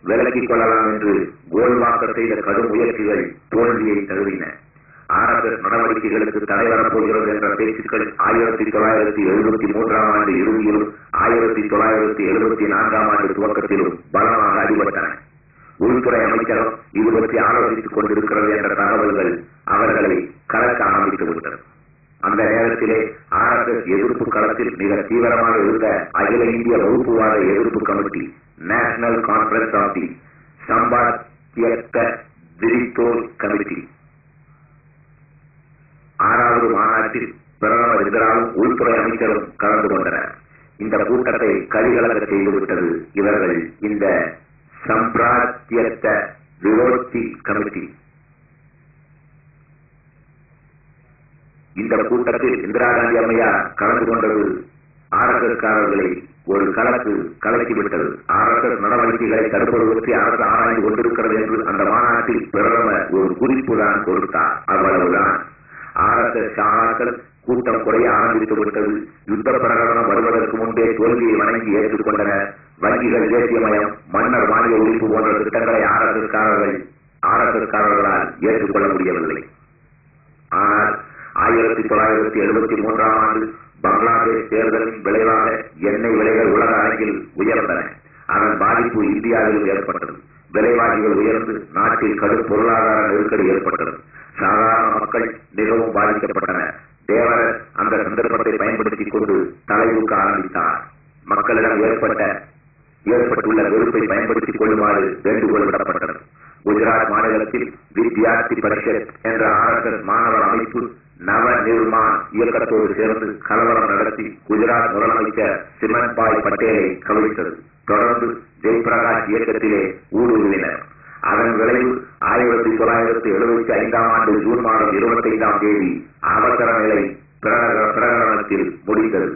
விலக்கிக் கொள்ளலாம் என்று கோல்வாக்க செய்த கடும் முயற்சிகள் தோல்வியை தழுவின. RSS நடவடிக்கைகளுக்கு தடை வரப்போகிறது என்ற பேச்சுக்கள் 1973 ஆண்டு இறுதியிலும் 1974 ஆண்டு துவக்கத்திலும் பலமாக அடிபட்டன. உள்துறை அமைச்சகம் இது பற்றி ஆலோசித்துக் கொண்டிருக்கிறது என்ற தகவல்கள் அவர்களை கலக்க ஆரம்பித்துவிட்டது. அந்த நேரத்திலே RSS எதிர்ப்பு களத்தில் மிக தீவிரமாக இருந்த அகில இந்திய வகுப்புவாத எதிர்ப்பு committee, national conference of the சம்பாத்தியத்த விரித்தோல் கமிட்டி 6வது மாநாட்டில் பிரதமர் இந்திராவும் உள்துறை அமைச்சரும் கலந்து கொண்டனர். இந்த கூட்டத்தை கலிகலக்க செய்துவிட்டது இவர்கள் இந்த சம்பிராத்தியத்த விரோதி கமிட்டி. இந்த கூட்டத்தில் இந்திரா காந்தி அம்மையார் கலந்து கொண்டது RSS-காரர்களை ஒரு கலக்கிவிட்டது. RSS நடவடிக்கைகளை தடுப்பது பற்றி அரசு ஆராய்ந்து கொண்டிருக்கிறது என்று அந்த மாநாட்டில் பிரதமர் ஒரு குறிப்பு தான் கொடுத்தார். அவ்வளவுதான். RSS சாகாக்கள் கூட்டம் குறைய ஆரம்பித்து விட்டது. யுத்த பிரகடனம் வருவதற்கு முன்பே தோல்வியை வணங்கி ஏற்றுக்கொண்டனர். வங்கிகள் தேசியமயம், மன்னர் மாநில ஒழிப்பு போன்ற திட்டங்களை RSS-காரர்களால் ஏற்றுக்கொள்ள முடியவில்லை. ஆனால் 1973 ஆண்டு பங்களாதேஷ் தேர்தலின் விளைவாக எண்ணெய் விலைகள் உலக அரங்கில் உயர்ந்தன. அதன் பாதிப்பு இந்தியாவில் ஏற்பட்டது. விலைவாசிகள் உயர்ந்து நாட்டில் கடும் பொருளாதார நெருக்கடி ஏற்பட்டது. சாதாரண மக்கள் மிகவும் பாதிக்கப்பட்டனர். தேவர் அந்த சந்தர்ப்பத்தை பயன்படுத்திக் கொண்டு தலையூக்க ஆரம்பித்தார். மக்களிடம் ஏற்பட்டுள்ள வெறுப்பை பயன்படுத்திக் கொள்ளுமாறு வேண்டுகோள் விடப்பட்டது. குஜராத் மாநிலத்தில் வித்யார்த்தி பரிஷத் என்ற RSS மாணவர் அமைப்பு நவ நிர்மான் இயக்கத்தோடு சேர்ந்து கலவரம் நடத்தி குஜராத் முதலமைச்சர் சிமன்பாய் பட்டேலை கவிழ்த்தது. தொடர்ந்து ஜெய்பிரகாஷ் இயக்கத்திலே ஊடுருவினர். அதன் விளைவு 1975 ஆண்டு ஜூன் மாதம் 25ஆம் தேதி அவசர நிலை பிரகடனத்தில் முடிந்தது.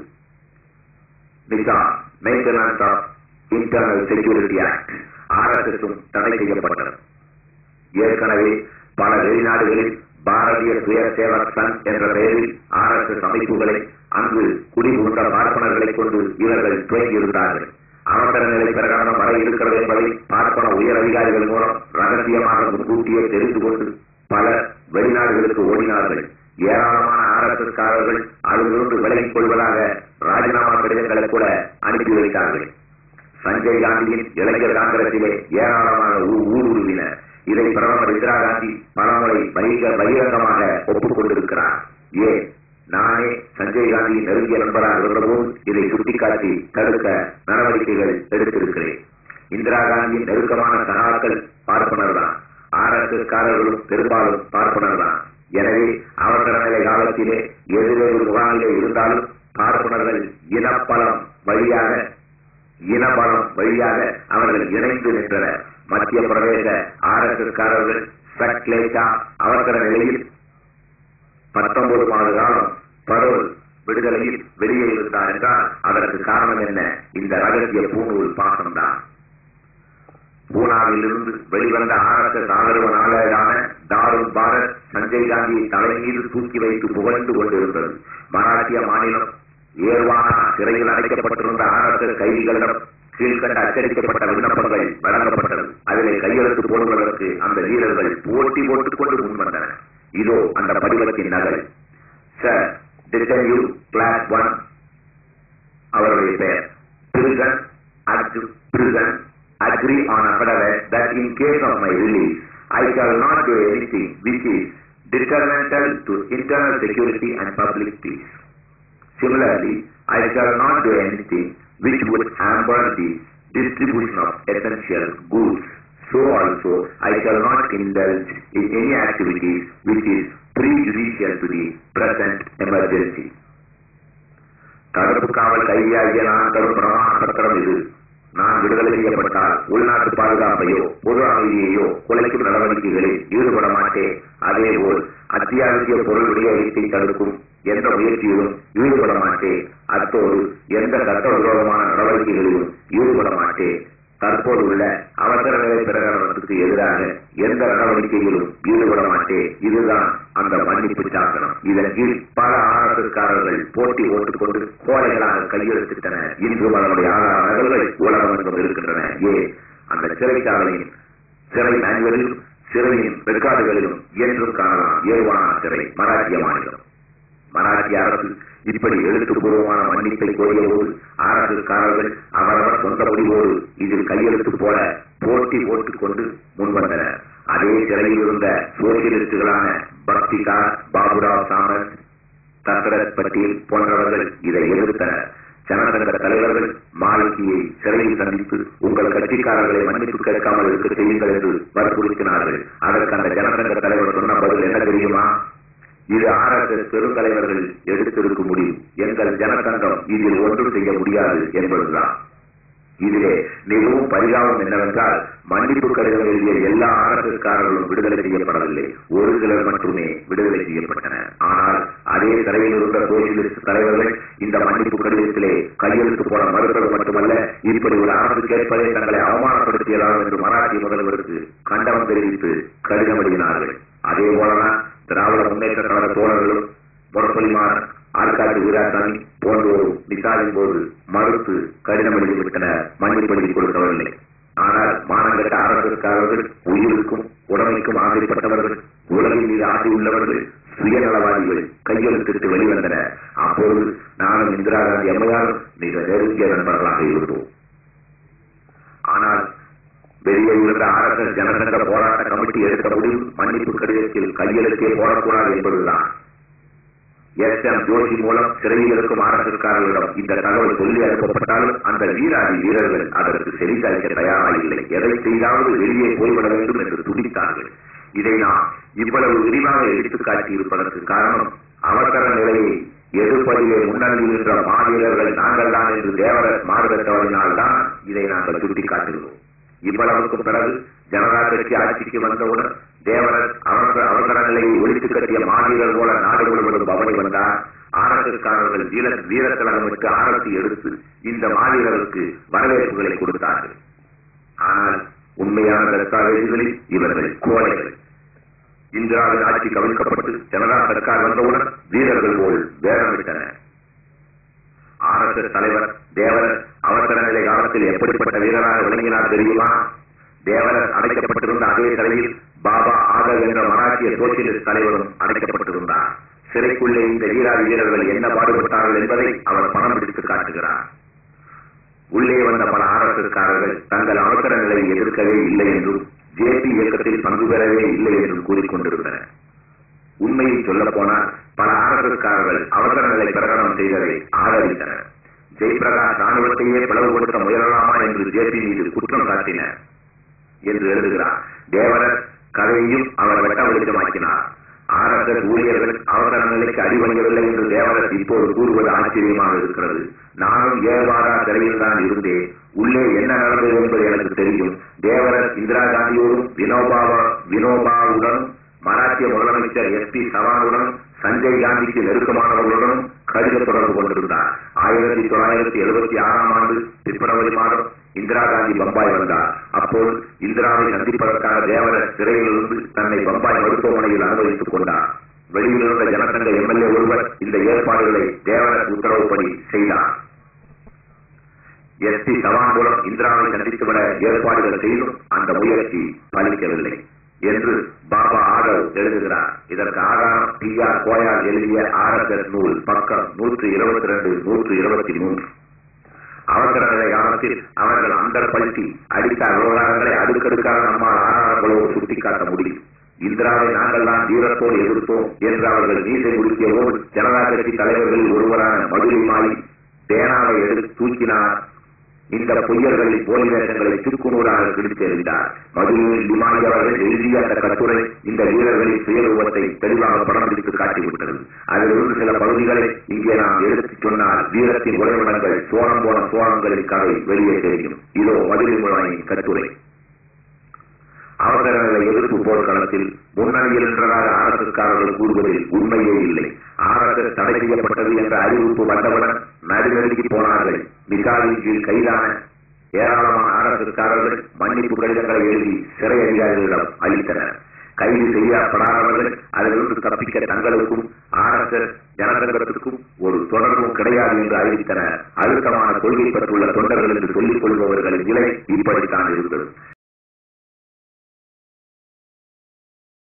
Maintenance of internal security act RSS-ம் தடை செய்யப்பட்டது. ஏற்கனவே பல வெளிநாடுகளில் பாரதிய சுய சேவக் சங் என்ற பெயரில் RSS அமைப்புகளை அங்கு குடிபுகுந்த பார்ப்பனர்களை கொண்டு இவர்கள் துவங்கியிருந்தார்கள். அவசர நிலை பிரகடனம் வர இருக்கிறது என்பதை பார்ப்பன உயர் அதிகாரிகள் மூலம் ரகசியமாக முன்கூட்டியே தெரிந்து கொண்டு பலர் வெளிநாடுகளுக்கு ஓடினார்கள். ஏராளமான RSS-காரர்கள் அதிலிருந்து விலகிக் கொள்வதாக ராஜினாமா கடிதங்களை கூட அனுப்பி வைத்தார்கள். சஞ்சய் காந்தியின் இளைஞர் காங்கிரசிலே ஏராளமாக ஊடுருவினர். இதை பிரதமர் இந்திரா காந்தி பலமுறை பகிரங்கமாக ஒப்புக் கொண்டிருக்கிறார். நானே சஞ்சய் காந்தியின் நெருங்கிய நண்பராக இருந்தபோது இதை சுட்டிக்காட்டி தடுக்க நடவடிக்கைகள் எடுத்திருக்கிறேன். இந்திரா காந்தியின் நெருக்கமான சகாக்கள் பார்ப்பனர் தான். RSS-காரர்களும் பெரும்பாலும் பார்ப்பனர் தான். எனவே அவசர நிலை காலத்திலே எதிரொரு முகாமிலே இருந்தாலும் பார்ப்பனர்கள் இனபலம் வழியாக அவர்கள் இணைந்து நின்றனர். மத்திய பிரதேச RSS-காரர்கள் சக்லேஷா அவசர நிலையில் 19 மாத காலம் பரோல் விடுதலையில் வெளியே இருந்தார் என்றால் அதற்கு காரணம் என்ன? இந்த ரகசிய பூநூல் பாசம்தான். பூனாவில் இருந்து வெளிவந்த RSS ஆதரவு நாளேடான தாருல் பாரத் சஞ்சய் காந்தியை தலை மீது தூக்கி வைத்து புகழ்ந்து கொண்டிருந்தது. மராட்டிய மாநிலம் ஏர்வானா சிறையில் அடைக்கப்பட்டிருந்த RSS கைதிகளிடம் கீழ்கண்ட அச்சடிக்கப்பட்ட விண்ணப்பங்கள் வழங்கப்பட்டது. அதிலே கையெழுத்து போடுவதற்கு அந்த வீரர்கள் போட்டி போட்டுக் கொண்டு முன்வந்தனர். இதோ அந்த படிவத்தின் நகல். சார், டிசைன் கிளாஸ் 1 அவருடைய பெயர். Prison agree on a affidavit that in case of my release I shall not do anything which is detrimental to internal security and public peace. Similarly, I shall not do anything which would hamper the distribution of essential goods. So also, I shall not indulge in any activities which is prejudicial to the present emergency. தடுப்பு காவல் கைதியாகிய நான் தரும் பிரமாண பத்திரம் இது. நான் விடுதலை செய்யப்பட்டால் உள்நாட்டு பாதுகாப்பையோ பொது அமைதியையோ குலைக்கும் நடவடிக்கைகளில் ஈடுபட மாட்டேன். அதேபோல் அத்தியாவசிய பொருள் விநியோகத்தை தடுக்கும் எந்த முயற்சியிலும் ஈடுபட மாட்டேன். அத்தோடு எந்த சட்டவிரோதமான நடவடிக்கைகளிலும் ஈடுபட மாட்டேன். தற்போது உள்ள அவசர நிலை பிரகடனத்துக்கு எதிராக எந்த நடவடிக்கையிலும் ஈடுபட மாட்டேன். இதுதான் அந்த மன்னிப்பு சாசனம். இதன் கீழ் பல RSS-காரர்கள் போட்டி ஓட்டுக்கொண்டு கோடைகளாக கையெழுத்திட்டனர். இன்று அதனுடைய ஆதாரங்கள் உலகமெங்கும் இருக்கின்றன. அந்த சிறைச்சாலையின் சிறை மேனுவலிலும் சிறையின் ரெக்கார்டுகளிலும் என்றும் காணலாம். ஏர்வானா சிறை, மராட்டிய மாநிலம். மராட்டிய அரசு இப்படி எழுத்துப்பூர்வமான மன்னிப்பை கோரியபோது அரசுக்காரர்கள் அவரவர் சொந்த முடிவோடு இதில் கையெழுத்து போல போட்டி போட்டுக் கொண்டு முன்வந்தனர். அதே சிறையில் இருந்த சோசியலிஸ்டுகளான பக்திகா, பாபுராவ் சாமந்த், தசரத் பட்டேல் போன்றவர்கள் இதை எதிர்த்தனர். ஜனசங்க தலைவர்கள் மாலிகியை சிறையில் சந்தித்து உங்கள் கட்சிக்காரர்களை மன்னிப்பு கேட்காமல் இருக்க செய்யுங்கள் என்று வற்புறுத்தினார்கள். அதற்கு அந்த ஜனசங்க தலைவர் சொன்ன பதில் என்ன தெரியுமா? இது RSS பெருந்தலைவர்கள் எடுத்திருக்கும் முடிவு. எங்கள் ஜனசங்கம் இதில் ஒன்றும் செய்ய முடியாது என்பதுதான். இதிலே மிகவும் பரிதாபம் என்னவென்றால், மன்னிப்பு கடிதம் எழுதிய எல்லா RSS-காரர்களும் விடுதலை செய்யப்படவில்லை. ஒரு சிலர் மட்டுமே விடுதலை செய்யப்பட்டனர். ஆனால் அதே சிறையில் இருந்த சோசியலிஸ்ட் தலைவர்கள் இந்த மன்னிப்பு கடிதத்திலே கையெழுத்து போட மறுத்தது மட்டுமல்ல, இப்படி ஒரு அரசு கேட்பதை தங்களை அவமானப்படுத்தியதாகும் என்று மராட்டிய முதல்வருக்கு கண்டனம் தெரிவித்து கடிதம் எழுதினார்கள். அதே போலதான் திராவிட முன்னேற்ற கழக தோழர்களும் முரசொலிமார், ஆற்காட்டு வீராசாமி போன்றோரும் விசாரின் போது மறுத்து கடிதம் எழுதிவிட்டனர், மன்னிப்பு எழுதி கொடுக்கவில்லை. ஆனால் மானங்கட்ட அரசுக்காரர்கள், உயிருக்கும் உடமைக்கும் ஆசைப்பட்டவர்கள், உலகின் மீது ஆசை உள்ளவர்கள், சுயநலவாதிகள் கையெழுத்திட்டு வெளிவந்தனர். அப்போது நானும் இந்திரா காந்தி அம்மையாரும் மிக நெருங்கிய நண்பர்களாக இருந்தோம். ஆனால் வெளியே இருந்த RSS ஜனசங்க போராட்ட கமிட்டி எடுத்த முடிவு மன்னிப்பு கடிதத்தில் கையெழுத்தே போடக்கூடாது என்பதுதான். SM ஜோஷி மூலம் சிறையில் இருக்கும் RSS-காரர்களிடம் இந்த தகவல் சொல்லி அனுப்பப்பட்டாலும் அந்த வீராதி வீரர்கள் அதற்கு செவிசாய்க்க தயாராக இல்லை. எதை செய்தாவது வெளியே போய்விட வேண்டும் என்று துடித்தார்கள். இதை நாம் இவ்வளவு விரிவாக எடுத்துக் காட்டியிருப்பதற்கு காரணம், அவசர நிலையை எதிர்ப்பதிலே முன்னணியில் நின்ற மாவீரர்கள் நாங்கள் தான் என்று தேவரர் மாறுபட்டவரினால்தான் இதை நாங்கள் சுட்டிக்காட்டுகிறோம். இவ்வளவுக்கும் பிறகு ஜனதா கட்சி ஆட்சிக்கு வந்தவுடன் தேவரர் அவசர நிலையை ஒழித்து கட்டிய மாவீரர் போல நாடு முழுவதும் பவனி வந்தார். RSS-காரர்கள் வீரக்கழகமிட்டு ஆரத்தி எடுத்து இந்த மாவீரருக்கு வரவேற்புகளை கொடுத்தார்கள். ஆனால் உண்மையான தற்காலிகளில் இவர்கள் கோழைகள். இந்திராவின் ஆட்சி கவிழ்க்கப்பட்டு ஜனதா சர்க்கார் வந்தவுடன் வீரர்கள் போல் வேடமிட்டனர். RSS தலைவர் தேவரர் அவசர நிலை காலத்தில் எப்படிப்பட்ட வீரராக விளங்கினார் தெரியுமா? தேவரர் அடைக்கப்பட்டிருந்த அதே சிறையில் பாபா ஆகர் என்ற மராட்டிய சோசியலிஸ்ட் தலைவரும் அடைக்கப்பட்டிருந்தார். சிறைக்குள்ளே இந்த வீராதி வீரர்கள் என்ன பாடுபட்டார்கள் என்பதை அவர் பணம் பிடித்து காட்டுகிறார். உள்ளே வந்த பல RSS-காரர்கள் தங்கள் அவசர நிலையை எதிர்க்கவே இல்லை என்றும் JP இயக்கத்தில் பங்கு பெறவே இல்லை என்றும் கூறிக்கொண்டிருந்தனர். உண்மையை சொல்ல போனால் பல RSS-காரர்கள் அவசர நிலை பிரகடனம் செய்ததை ஆதரித்தனர். ஜெயபிரகாஷ் ராணுவத்தையே பிளவுபடுத்த முயலலாமா என்று JP மீது குற்றம் சாட்டினர் என்று எழுதுகிறார். தேவரர் கதையையும் அவர் வெட்ட வெளிச்சமாக்கினார். RSS ஊழியர்கள் அவசர நிலைக்கு அடிபணியவில்லை என்று தேவரர் இப்போது கூறுவது ஆச்சரியமாக இருக்கிறது. நானும் ஏவாரா சிறையில் தான் இருந்தேன். உள்ளே என்ன நடந்தது என்பது எனக்கு தெரியும். தேவரர் இந்திரா காந்தியோடும் வினோபாவுடன் மராட்டிய முதலமைச்சர் SP சவானுடன் சஞ்சய் காந்திக்கு நெருக்கமானவர்களுடன் கடித தொடர்பு கொண்டிருந்தார். 1976ஆம் ஆண்டு பிப்ரவரி மாதம் இந்திரா காந்தி பம்பாய் வந்தார். அப்போது இந்திராவை சந்திப்பதற்காக தேவரர் சிறையிலிருந்து தன்னை பம்பாய் மருத்துவமனையில் அனுமதித்துக் கொண்டார். வெளியில் இருந்த ஜனசங்க MLA ஒருவர் இந்த ஏற்பாடுகளை தேவரர் உத்தரவுப்படி செய்தார். SP சவான் மூலம் இந்திராவை சந்தித்துவிட ஏற்பாடுகள் செய்தும் அந்த முயற்சி பலிக்கவில்லை என்று பாபா ஆகர் எழுதுகிறார். இதற்கு ஆதாரம் TR கோயால் எழுதிய RSS நூல் பக்கம் 122, 123. அவசர நிலை காலத்தில் அவர்கள் அந்தர்படுத்தி அடித்த விவகாரங்களை அடுக்கடுக்காக நம்மால் ஆதாரங்களோடு சுட்டிக்காட்ட முடியும். இந்திராவை நாங்கள் தான் வீரத்தோடு எதிர்த்தோம் என்று அவர்கள் மீசை முடிக்கிய போது ஜனதா கட்சி தலைவர்களில் ஒருவரான மதுரை பேனாவை எடுத்து தூக்கினார். இந்த பொய்யர்களின் போலி வேஷங்களை சுக்குநூறாக பிடித்து எறிந்தார். மதுரையில் லிமானி அவர்கள் எழுதிய அந்த கட்டுரை இந்த வீரர்களின் சுயரூபத்தை தெளிவாக படம் பிடித்து காட்டிவிட்டது. அதிலிருந்து சில பகுதிகளை இங்கே நாம் எடுத்துச் சொன்னால் வீரத்தின் உறைவிடங்கள் சோழம் போன சோழங்களின் கதை வெளியே தெரியும். இதோ மதுரை முழாயின் கட்டுரை. அவசர நிலை எதிர்ப்பு போர்க்களத்தில் முன்னணியில் நின்றதாக RSS-காரர்கள் கூறுவதில் உண்மையே இல்லை. RSS தடை செய்யப்பட்டது என்ற அறிவிப்பு வந்தவுடன் நடுநடுங்கி போனார்கள். மிகாவின் கீழ் கைதான ஏராளமான RSS-காரர்கள் மன்னிப்பு கடிதங்களை எழுதி சிறை அதிகாரிகளிடம் அளித்தனர். கைது செய்யப்படாதவர்கள் அதிலிருந்து தப்பிக்க தங்களுக்கும் RSS ஜனசங்கத்திற்கும் ஒரு தொடர்பும் கிடையாது என்று அறிவித்தனர். அழுத்தமான கொள்கை பெற்றுள்ள தொண்டர்கள் என்று சொல்லிக் கொள்பவர்களின் நிலை இப்படித்தான் இருந்தது.